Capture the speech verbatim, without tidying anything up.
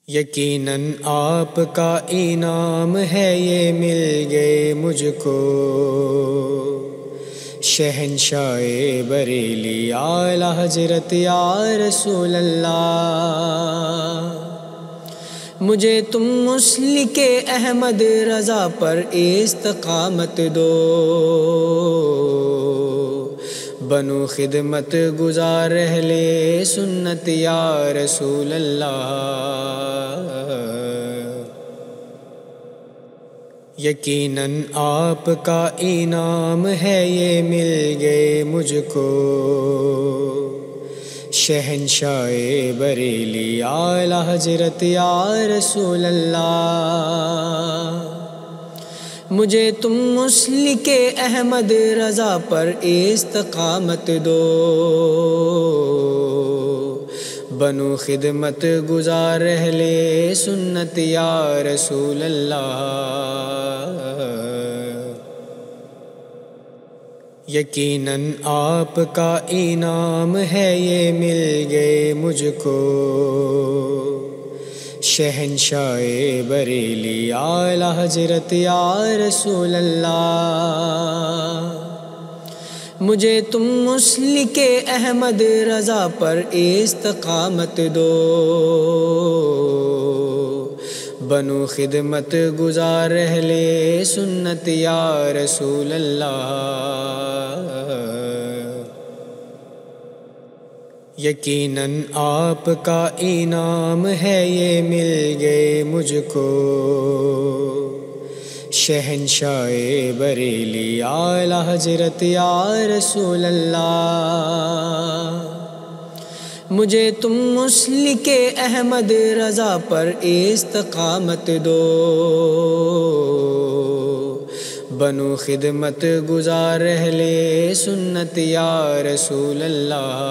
یقیناً آپ کا انعام ہے یہ مل گئے مجھ کو، شہنشاہ بریلی اعلیٰ حضرت یا رسول اللہ۔ مجھے تم مسلک احمد رضا پر استقامت دو، بنو خدمت گزار اہل سنت یا رسول اللہ۔ یقیناً آپ کا انعام ہے یہ مل گئے مجھ کو، شہنشاہ بریلی اعلیٰ حضرت یا رسول اللہ۔ مجھے تم مسلک احمد رضا پر استقامت دو، بنو خدمت گزار اہل سنت یا رسول اللہ۔ یقیناً آپ کا انعام ہے یہ مل گئے مجھ کو، شہنشاہ بریلی اعلیٰ حضرت یا رسول اللہ۔ مجھے تم مسلک احمد رضا پر استقامت دو، بنو خدمت گزار اہل سنت یا رسول اللہ۔ یقیناً آپ کا انعام ہے یہ مل گئے مجھ کو، شہنشاہ بریلی اعلیٰ حضرت یا رسول اللہ۔ مجھے تم مسلک احمد رضا پر استقامت دو، بنو خدمت گزار اہل سنت یا رسول اللہ۔